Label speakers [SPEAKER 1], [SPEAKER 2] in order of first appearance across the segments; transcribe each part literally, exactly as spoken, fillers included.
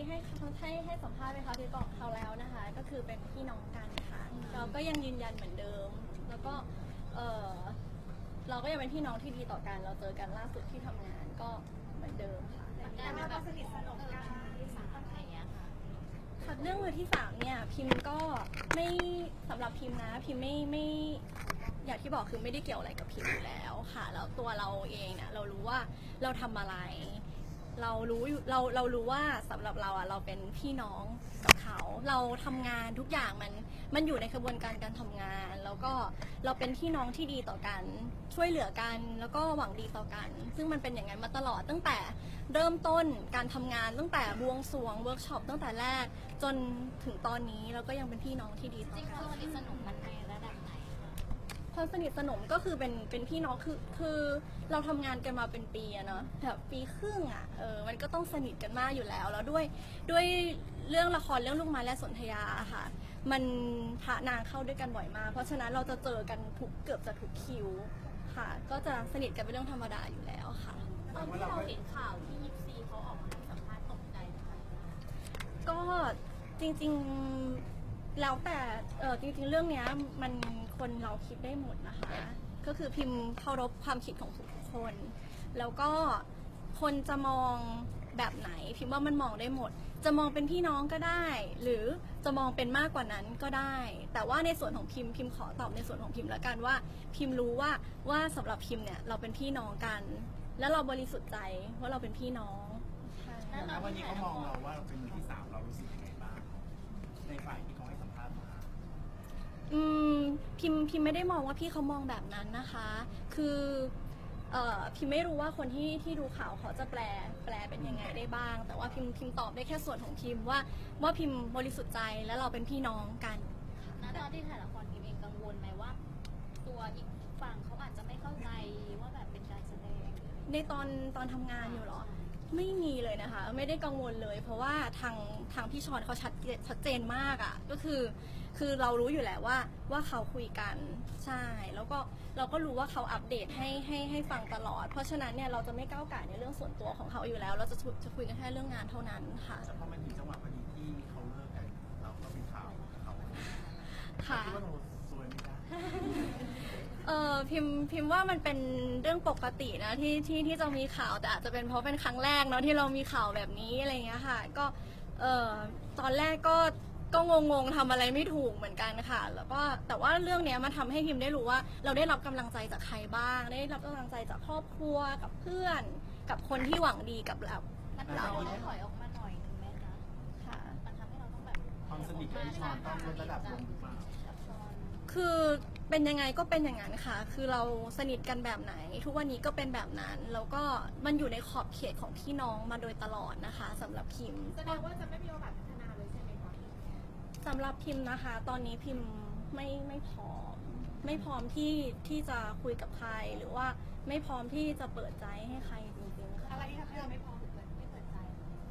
[SPEAKER 1] ให้ให้ให้สัมภาษณ์ไปคะที่บอกเขาแล้วนะคะก็คือเป็นพี่น้องกันค่ะเราก็ยังยืนยันเหมือนเดิมแล้วก็เออเราก็ยังเป็นพี่น้องที่ดีต่อกันเราเจอกันล่าสุดที่ทำงานก็เหมือนเดิมค่ะ
[SPEAKER 2] การแบบสนิทสนมกันที่สามอะไรอย่างเงี้ยค่ะ
[SPEAKER 1] ค่ะเรื่องมือที่สามเนี่ยพิมก็ไม่สำหรับพิมนะพิมไม่ไม่อย่างที่บอกคือไม่ได้เกี่ยวอะไรกับพิมอยู่แล้วค่ะแล้วตัวเราเองเนี่ยเรารู้ว่าเราทำอะไรเรารู้เราเรารู้ว่าสำหรับเราอ่ะเราเป็นพี่น้องกับเขาเราทำงานทุกอย่างมันมันอยู่ในกระบวนการการทำงานแล้วก็เราเป็นพี่น้องที่ดีต่อกันช่วยเหลือกันแล้วก็หวังดีต่อกันซึ่งมันเป็นอย่างนั้นมาตลอดตั้งแต่เริ่มต้นการทำงานตั้งแต่บวงสรวงเวิร์กช็อปตั้งแต่แรกจนถึงตอนนี้เราก็ยังเป็นพี่น้องที่ดีต่อกันจริงๆความสนิทสนมมันในระดับไหนความสนิทสนมก็คือเป็นเป็นพี่น้องคือคือเราทำงานกันมาเป็นปีอะเนาะแบบปีครึ่งอะเออมันก็ต้องสนิทกันมากอยู่แล้วแล้วด้วยด้วยเรื่องละครเรื่องลูกไม้และสนธยาค่ะมันพระนางเข้าด้วยกันบ่อยมากเพราะฉะนั้นเราจะเจอกันทุกเกือบจะทุกคิวค่ะก็จะสนิทกันเป็นเรื่องธรรมดาอยู่แล้วค่ะ
[SPEAKER 2] ตอนที่เราเห็นข่าวที่ยิปซีเขาออกมาให้สัมภาษณ์ตกใจไหมคะ
[SPEAKER 1] ก็จริงๆแล้วแต่เออจริงๆเรื่องเนี้ยมันคนเราคิดได้หมดนะคะก็คือพิมพ์เคารพความคิดของทุกคนแล้วก็คนจะมองแบบไหนพิมพ์ว่ามันมองได้หมดจะมองเป็นพี่น้องก็ได้หรือจะมองเป็นมากกว่านั้นก็ได้แต่ว่าในส่วนของพิมพ์พิมพ์ขอตอบในส่วนของพิมพ์แล้วกันว่าพิมพ์รู้ว่าว่าสำหรับพิมพ์เนี่ยเราเป็นพี่น้องกันแล้วเราบริสุทธิ์ใจว่าเราเป็นพี่น้อง
[SPEAKER 3] แล้ววันนี้เขามองเราว่าเราเป็นมือที่สามเรารู้สึกยังไงบ้างในฝ่ายที่เขาให้สัมภาษณ์มา
[SPEAKER 1] อืมพิมพิมไม่ได้มองว่าพี่เขามองแบบนั้นนะคะคือเอ่อพิมไม่รู้ว่าคนที่ที่ดูข่าวเขาจะแปลแปลเป็นยังไงได้บ้างแต่ว่าพิมพิมตอบได้แค่ส่วนของพิมว่าว่าพิมบริสุทธิ์ใจและเราเป็นพี่น้องกัน
[SPEAKER 2] ณตอนที่ถ่ายละครพิมเองกังวลไหมว่าตัวอีกฝั่งเขาอาจจะไม่เข้าใจว่าแบบเป็นการแสดง
[SPEAKER 1] ในตอนตอนทำงานอยู่หรอไม่มีเลยนะคะไม่ได้กังวลเลยเพราะว่าทางทางพี่ชอนเขาชัดชัดเจนมากอ่ะก็คือคือเรารู้อยู่แล้วว่าว่าเขาคุยกันใช่แล้วก็เราก็รู้ว่าเขาอัปเดตให้ให้ให้ฟังตลอดเพราะฉะนั้นเนี่ยเราจะไม่ก้าวก่ายในเรื่องส่วนตัวของเขาอยู่แล้วเราจะจะคุยกันแค่เรื่องงานเท่านั้นค่ะ
[SPEAKER 3] แต่พอมันถึงจังหวะพอดีที่เขาเลิกกันเราก็เป็นข่าวกับเขา
[SPEAKER 1] ค่ะ
[SPEAKER 3] คิดว่าเราซวยไหมคะ
[SPEAKER 1] เออพิมพิมว่ามันเป็นเรื่องปกตินะที่ที่ที่จะมีข่าวแต่อาจจะเป็นเพราะเป็นครั้งแรกเนาะที่เรามีข่าวแบบนี้อะไรเงี้ยค่ะก็เออตอนแรกก็ก็งงๆทำอะไรไม่ถูกเหมือนกันค่ะแล้วก็แต่ว่าเรื่องนี้มันทำให้พิมได้รู้ว่าเราได้รับกำลังใจจากใครบ้างได้รับกำลังใจจากครอบครัวกับเพื่อนกับคนที่หวังดีกับเรา
[SPEAKER 2] มันเราถอยออกมาหน่อยนึงไหมคะ
[SPEAKER 1] ค่ะ
[SPEAKER 2] มันทำให้เราต้องแบบ
[SPEAKER 3] ความสนิทกับพี่ชอนต้องลดระดับลงหรือเปล่า
[SPEAKER 1] คือเป็นยังไงก็เป็นอย่างนั้นค่ะคือเราสนิทกันแบบไหนทุกวันนี้ก็เป็นแบบนั้นแล้วก็มันอยู่ในขอบเขตของพี่น้องมาโดยตลอดนะคะสำหรับพิม
[SPEAKER 2] แสดงว่าจะไม่มีโอกาสพัฒนาเลยใช่ไหมคะ
[SPEAKER 1] สำหรับพิมนะคะตอนนี้พิมไม่ไม่พร้อมไม่พร้อมที่ที่จะคุยกับใครหรือว่าไม่พร้อมที่จะเปิดใจให้ใครจริงๆค่ะ
[SPEAKER 2] อะไรที่ทำให้เราไม่พร้อมเปิดไม่เปิดใจ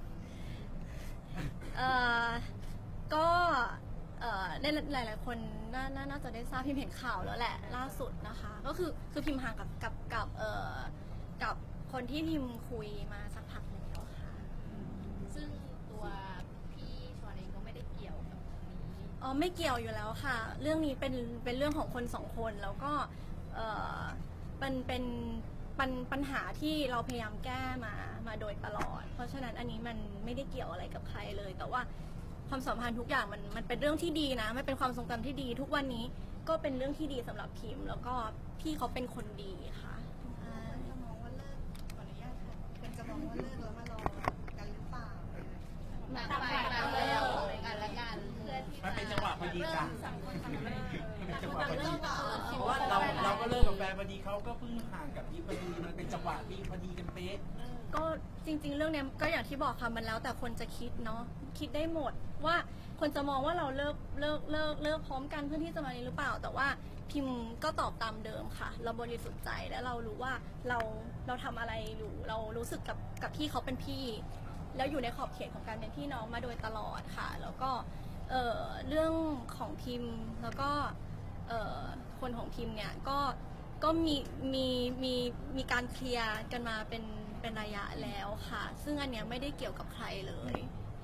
[SPEAKER 1] เอ่อก็เอ่อในหลายๆคนน่าน่าจะได้ทราบพิมเห็นข่าวแล้วแหละล่าสุดนะคะก็คือคือพิมห่างกับกับกับเอ่อกับคนที่พิมคุยมาสักพักแล้วค่ะ
[SPEAKER 2] ซึ่งตัวพี่ชอนเองก็ไม่ได้เกี่ยวกับตรงนี้
[SPEAKER 1] อ๋อไม่เกี่ยวอยู่แล้วค่ะเรื่องนี้เป็นเป็นเรื่องของคนสองคนแล้วก็เอ่อมันเป็นปัญปัญหาที่เราพยายามแก้มามาโดยตลอดเพราะฉะนั้นอันนี้มันไม่ได้เกี่ยวอะไรกับใครเลยแต่ว่าความสัมพันธ์ทุกอย่างมันมันเป็นเรื่องที่ดีนะมันเป็นความทรงจำที่ดีทุกวันนี้ก็เป็นเรื่องที่ดีสำหรับพิมแล้วก็พี่เขาเป็นคนดีค่ะ
[SPEAKER 4] จะมองว่าเลิกขออนุญาตค่ะเป็นจะมองว่าเลิกแล้วมารอกันหรือเปล่า
[SPEAKER 2] มาทำอะไรกันแล้วกันละกันเพื่อที่
[SPEAKER 3] มันเป็นจังหวะพอดีกัน
[SPEAKER 2] สังคมสังคม
[SPEAKER 3] เป็นจังหวะพอดีเพราะว่าเราเราก็เลิกกับแฟนพอดีเขาก็เพิ่งห่างกับพี่พอดีมันเป็นจังหวะที่พอดีกันเป๊ะ
[SPEAKER 1] ก็จริงๆเรื่องนี้ก็อย่างที่บอกค่ะมันแล้วแต่คนจะคิดเนาะคิดได้หมดว่าคนจะมองว่าเราเลิกเลิกเลิกเลิกพร้อมกันเพื่อที่จะมานี้หรือเปล่าแต่ว่าพิมก็ตอบตามเดิมค่ะเราบริสุทธิ์ใจและเรารู้ว่าเราเราทำอะไรอยู่เรารู้สึกกับกับพี่เขาเป็นพี่แล้วอยู่ในขอบเขตของการเป็นพี่น้องมาโดยตลอดค่ะแล้วก็เอ่อเรื่องของพิมแล้วก็เอ่อคนของพิมเนี่ยก็ก็มีมีมีมีการเคลียร์กันมาเป็นเป็นระยะแล้วค่ะซึ่งอันเนี้ยไม่ได้เกี่ยวกับใครเลย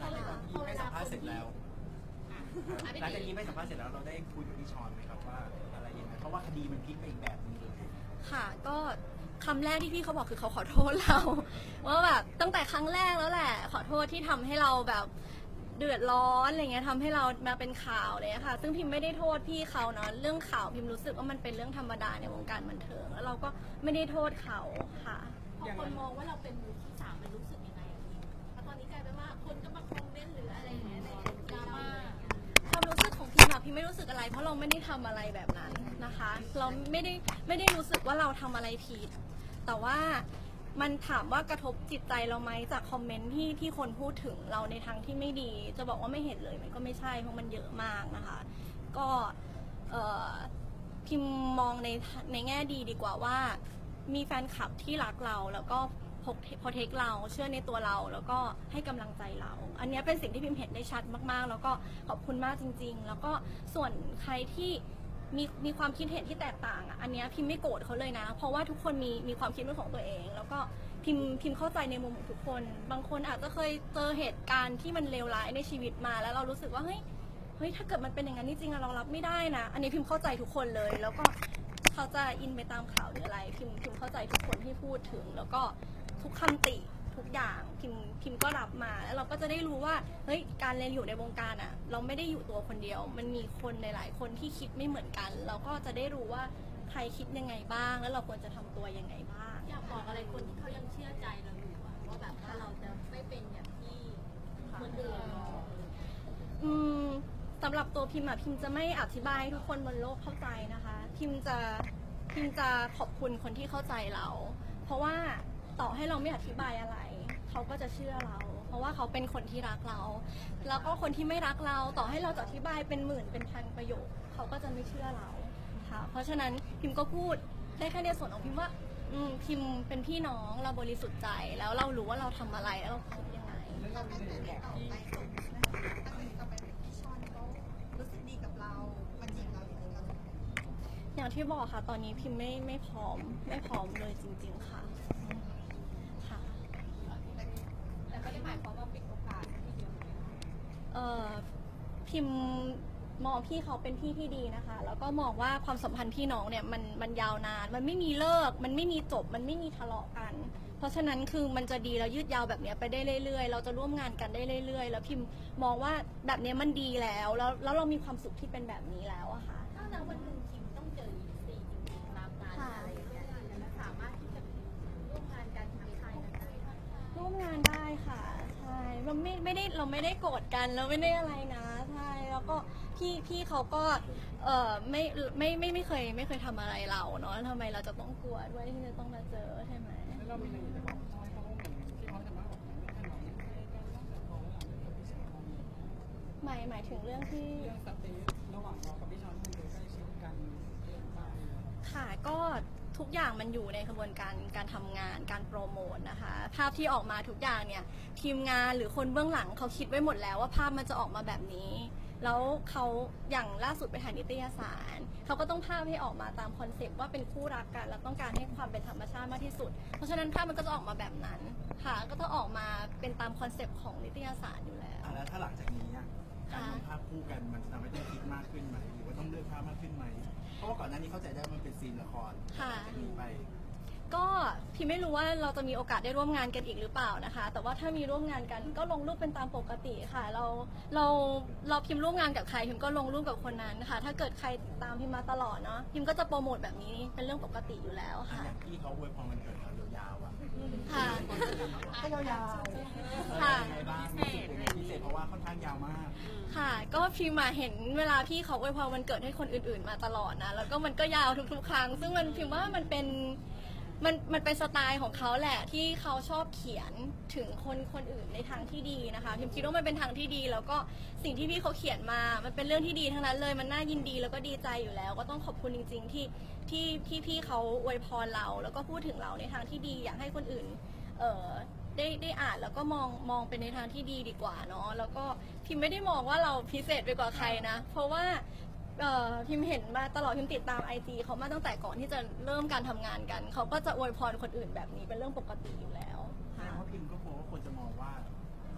[SPEAKER 3] ยิ้มให้สัมภาษณ์เสร็จแล้วหลังจากยิ้มให้สัมภาษณ์เสร็จแล้วเราได้คุยกับพี่ชอนไหมครับว่าอะไรยังไงเพราะว่าคดีมันพลิกไปอีกแบบนึงเลย
[SPEAKER 1] ค่ะก็คำแรกที่พี่เขาบอกคือเขาขอโทษเรา ว่าแบบตั้งแต่ครั้งแรกแล้วแหละขอโทษที่ทำให้เราแบบเดือดร้อนอะไรเงี้ยทำให้เรามาเป็นข่าวเลยค่ะซึ่งพิมไม่ได้โทษพี่เขาเนาะเรื่องข่าวพิมรู้สึกว่ามันเป็นเรื่องธรรมดาในวงการบันเทิงแล้วเราก็ไม่ได้โทษเขาค่ะ
[SPEAKER 2] พอคนมองว่าเราเป็นมือที่สามมันรู้สึกยังไงอะพี่เพราะตอนนี้กลายเป็นว่าคนก็มาคอมเมนต์หรืออะไรอย่างเงี้ยในดราม่า
[SPEAKER 1] ความรู้สึกของพิมอะพิมไม่รู้สึกอะไรเพราะเราไม่ได้ทำอะไรแบบนั้นนะคะ เราไม่ได้ไม่ได้รู้สึกว่าเราทำอะไรผิด แต่ว่ามันถามว่ากระทบจิตใจเราไหมจากคอมเมนต์ที่ที่คนพูดถึงเราในทางที่ไม่ดี จะบอกว่าไม่เห็นเลยมันก็ไม่ใช่เพราะมันเยอะมากนะคะ ก็เอ่อพิมมองในในแง่ดีดีกว่าว่า มีแฟนคลับที่รักเราแล้วก็พกพอเทคเราเชื่อในตัวเราแล้วก็ให้กำลังใจเรา อันนี้เป็นสิ่งที่พิมเห็นได้ชัดมากๆ แล้วก็ขอบคุณมากจริงๆ แล้วก็ส่วนใครที่มีมีความคิดเห็นที่แตกต่างอ่ะอันนี้พิมไม่โกรธเขาเลยนะ เพราะว่าทุกคนมีมีความคิดเป็นของตัวเอง แล้วก็พิมพิมเข้าใจในมุมของทุกคน บางคนอาจจะเคยเจอเหตุการณ์ที่มันเลวร้ายในชีวิตมาแล้วเรารู้สึกว่าเฮ้ยเฮ้ยถ้าเกิดมันเป็นอย่างนั้นจริงๆเรารับไม่ได้นะอันนี้พิมเข้าใจทุกคนเลยแล้วก็เขาจะอินไปตามข่าวหรืออะไรพิมพิมเข้าใจทุกคนที่พูดถึงแล้วก็ทุกคำติทุกอย่างพิมพิมก็รับมาแล้วเราก็จะได้รู้ว่าเฮ้ยการเรียนอยู่ในวงการอ่ะเราไม่ได้อยู่ตัวคนเดียวมันมีคนหลายๆคนที่คิดไม่เหมือนกัน เราก็จะได้รู้ว่าใครคิดยังไงบ้างแล้วเราควรจะทำตัวยังไงบ้าง
[SPEAKER 2] อยากบอกอะไรคนที่เขายังเชื่อใจเราอยู่อะว่าแบบว่าเราจะไม่เป็นอย่างที่คนอื่นมอง
[SPEAKER 1] อืมสำหรับตัวพิมพ์อะพิมจะไม่อธิบายให้ทุกคนบนโลกเข้าใจนะคะ พิมจะพิมจะขอบคุณคนที่เข้าใจเรา เพราะว่าต่อให้เราไม่อธิบายอะไร เขาก็จะเชื่อเรา เพราะว่าเขาเป็นคนที่รักเรา แล้วก็คนที่ไม่รักเรา ต่อให้เราจะอธิบายเป็นหมื่นเป็นพันประโยค เขาก็จะไม่เชื่อเราค่ะ เพราะฉะนั้นพิมก็พูดได้แค่ในส่วนของพิมว่าอืมพิมเป็นพี่น้องเราบริสุทธิ์ใจแล้วเรารู้ว่าเราทำอะไรแล้วเราคิดยังไง
[SPEAKER 4] ถ้าตั้งแต่นี้ต่อไปส่งนะคะตั้งแต่นี้ต่อไปพี่ชอนเขารู้สึกดีกับเรามาจีบเราอย่างนี้เราจะ
[SPEAKER 1] อย่างที่บอกค่ะ ตอนนี้พิมไม่ไม่พร้อมไม่พร้อมเลยจริงๆค่ะค่ะ
[SPEAKER 2] แต่ไม่ได้หมายความว่าปิดโอกาสที่เดียว
[SPEAKER 1] เอ่อพิมมองพี่เขาเป็นพี่ที่ดีนะคะ แล้วก็มองว่าความสัมพันธ์พี่น้องเนี่ยมันมันยาวนาน มันไม่มีเลิก มันไม่มีจบ มันไม่มีทะเลาะกัน เพราะฉะนั้นคือมันจะดีแล้วยืดยาวแบบเนี้ยไปได้เรื่อยๆ เราจะร่วมงานกันได้เรื่อยๆ แล้วพิมมองว่าแบบเนี้ยมันดีแล้วแล้วแล้วเรามีความสุขที่เป็นแบบนี้แล้วอะค่ะ
[SPEAKER 2] ถ้าเราวันหนึ่งคิมต้องเจออีกสี่จริงๆตามงานอะไรอย่างเงี้ยจะสามารถที่จะร่วมงานกันทางไทยกันได้ไหม
[SPEAKER 1] ร่วมงานได้ค่ะใช่เราไม่ไม่ได้เราไม่ได้โกรธกันเราไม่ได้อะไรนะใช่แล้วก็พี่พี่เขาก็เออไม่ไม่ไม่ไม่เคยไม่เคยทำอะไรเราเนาะทำไมเราจะต้องกลัวด้วยที่จะต้องมาเจอใช่ไหม
[SPEAKER 5] เรามีอะไรจะบอกเขาให้เขาเหมือนที่เขาจะมาบอกให้เราไม่ได้การรักแบบเขาหลังกับพี่ชอน
[SPEAKER 1] หมายหมายถึงเรื่องที่
[SPEAKER 5] เรื่องสเตย์ระหว่างเรากับพี่ชอนมันดูใกล้ชิดกันเกินไป
[SPEAKER 1] ค่ะก็ทุกอย่างมันอยู่ในกระบวนการการทำงานการโปรโมทนะคะ ภาพที่ออกมาทุกอย่างเนี่ยทีมงานหรือคนเบื้องหลังเขาคิดไว้หมดแล้วว่าภาพมันจะออกมาแบบนี้ แล้วเขาอย่างล่าสุดไปถ่ายนิตยสารเขาก็ต้องภาพให้ออกมาตามคอนเซปต์ว่าเป็นคู่รักกันแล้วต้องการให้ความเป็นธรรมชาติมากที่สุด เพราะฉะนั้นภาพมันก็จะออกมาแบบนั้นค่ะก็ต้องออกมาเป็นตามคอนเซปต์ของนิตยสารอยู่แล้ว
[SPEAKER 3] อ่ะแล้วถ้าหลังจากนี้อ่ะการลงภาพคู่กันมันทำให้ต้องคิดมากขึ้นไหมหรือว่าต้องเลือกภาพมากขึ้นไหมเพราะว่าก่อนหน้านี้เข้าใจได้ว่ามันเป็นซีนละคร
[SPEAKER 1] ค่ะ
[SPEAKER 3] จากนี้ไป
[SPEAKER 1] ก็พี่ไม่รู้ว่าเราจะมีโอกาสได้ร่วมงานกันอีกหรือเปล่านะคะ แต่ว่าถ้ามีร่วมงานกันก็ลงรูปเป็นตามปกติค่ะ เราเราเราพิมพ์ร่วมงานกับใครพิมก็ลงรูปกับคนนั้นค่ะ ถ้าเกิดใครติดตามพิมมาตลอดเนาะพิมก็จะโปรโมทแบบนี้เป็นเรื่องปกติอยู่แล้ว
[SPEAKER 3] อัน
[SPEAKER 1] ค่ะ
[SPEAKER 3] อย่างที่เขาอวยพรมันเกิดเรายาวๆอ่ะ
[SPEAKER 1] ค่ะ
[SPEAKER 3] ก็ยาวๆ
[SPEAKER 1] ค่ะ
[SPEAKER 3] ยังไงบ้างพิเศษพิเศษเพราะว่าค่อนข้างยาวมาก
[SPEAKER 1] ค่ะ ก็พิมมาเห็นเวลาพี่เขาอวยพรวันเกิดให้คนอื่นๆมาตลอดนะ แล้วก็มันก็ยาวทุกๆ ครั้ง ซึ่งมันพิมว่ามันเป็นมันมันเป็นสไตล์ของเขาแหละที่เขาชอบเขียนถึงคนคนอื่นในทางที่ดีนะคะพิมคิดว่ามันเป็นทางที่ดี แล้วก็สิ่งที่พี่เขาเขียนมา มันเป็นเรื่องที่ดีทั้งนั้นเลย มันน่ายินดีแล้วก็ดีใจอยู่แล้ว ก็ต้องขอบคุณจริง ๆ ที่ที่ที่พี่เขาอวยพรเรา แล้วก็พูดถึงเราในทางที่ดีอยากให้คนอื่น เอ่อได้ได้อ่านแล้วก็มองมองเป็นในทางที่ดีดีกว่าเนาะแล้วก็พิมไม่ได้มองว่าเราพิเศษไปกว่าใครนะ เพราะว่าเอ่อพิมเห็นมาตลอดพิมติดตามไอจีเขามาตั้งแต่ก่อนที่จะเริ่มการทำงานกันเขาก็จะอวยพรคนอื่นแบบนี้เป็นเรื่องปกติอยู่แล้ว
[SPEAKER 3] แสดงว่าพิมพ์ก็กลัวว่าคนจะมองว่าเขา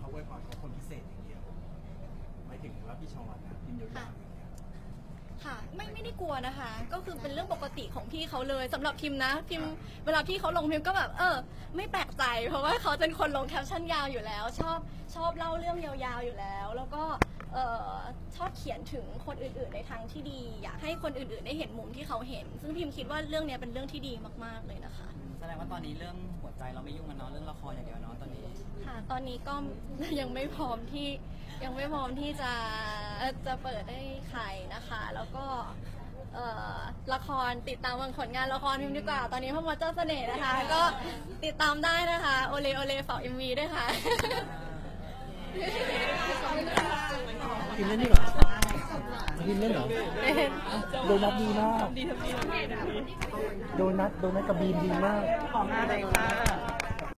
[SPEAKER 3] เขาไว้พรเขาคนพิเศษอย่างเดียวหมายถึงว่าพี่ชอนนะพิมพ์ยาวๆอย่างเงี้ย
[SPEAKER 1] ค่ะไม่ไม่ได้กลัวนะคะ ก็คือเป็นเรื่องปกติของพี่เขาเลยสำหรับพิมนะพิมเวลาพี่เขาลงพิมก็แบบเออไม่แปลกใจ เพราะว่าเขาเป็นคนลงแคปชั่นยาวอยู่แล้ว ชอบชอบเล่าเรื่องยาวๆอยู่แล้ว แล้วก็เออชอบเขียนถึงคนอื่นๆในทางที่ดี อยากให้คนอื่นๆได้เห็นมุมที่เขาเห็น ซึ่งพิมคิดว่าเรื่องนี้เป็นเรื่องที่ดีมากๆเลยนะคะ
[SPEAKER 6] แสดงว่าตอนนี้เรื่องหัวใจเราไม่ยุ่งกันเนาะเรื่องละครอย่างเดียวเนาะตอนนี้
[SPEAKER 1] ค่ะ ตอนนี้ก็ ยังไม่พร้อมที่ยังไม่พร้อมที่จะจะเปิดให้ใครนะคะ แล้วก็เอ่อละครติดตามผลงานละครพิมพ์ดีกว่า ตอนนี้พ่อมดเจ้าเสน่ห์นะคะ ก็ติดตามได้นะคะ โอเลโอเลฝากเอ็มวีด้วยค่ะ
[SPEAKER 5] พิมเล่นนี่เหรอพิมเล่นเหรอโดนัทดีมากโดนัทโดนัทกับบีมดีมาก
[SPEAKER 6] ของงานอะไรค่ะ